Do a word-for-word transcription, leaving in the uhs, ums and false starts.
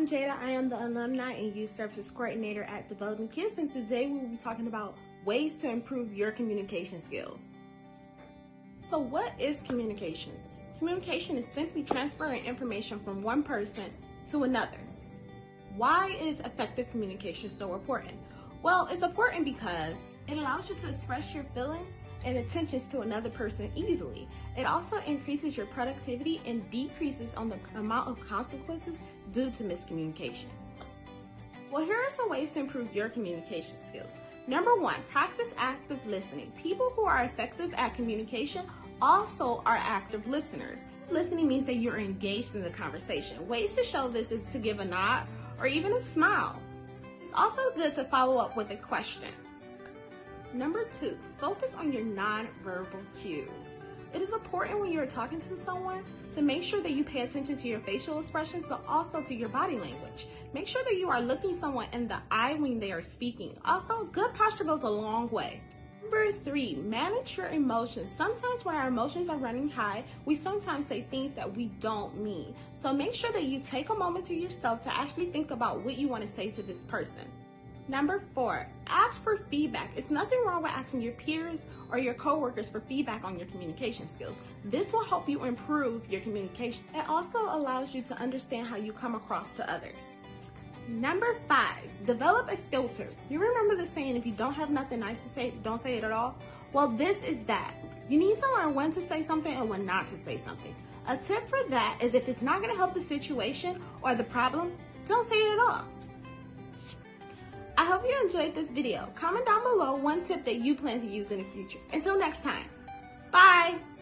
I'm Jada. I am the Alumni and Youth Services Coordinator at Developing Kids, and today we will be talking about ways to improve your communication skills. So what is communication? Communication is simply transferring information from one person to another. Why is effective communication so important? Well, it's important because it allows you to express your feelings and intentions to another person easily. It also increases your productivity and decreases on the amount of consequences due to miscommunication. Well, here are some ways to improve your communication skills. Number one, practice active listening. People who are effective at communication also are active listeners. Listening means that you're engaged in the conversation. Ways to show this is to give a nod or even a smile. It's also good to follow up with a question. Number two, focus on your nonverbal cues. It is important when you're talking to someone to make sure that you pay attention to your facial expressions, but also to your body language. Make sure that you are looking someone in the eye when they are speaking. Also, good posture goes a long way. Number three, manage your emotions. Sometimes when our emotions are running high, we sometimes say things that we don't mean. So make sure that you take a moment to yourself to actually think about what you want to say to this person. Number four, ask for feedback. It's nothing wrong with asking your peers or your coworkers for feedback on your communication skills. This will help you improve your communication. It also allows you to understand how you come across to others. Number five, develop a filter. You remember the saying, if you don't have nothing nice to say, don't say it at all? Well, this is that. You need to learn when to say something and when not to say something. A tip for that is if it's not going to help the situation or the problem, don't say it at all. I hope you enjoyed this video. Comment down below one tip that you plan to use in the future. Until next time, bye!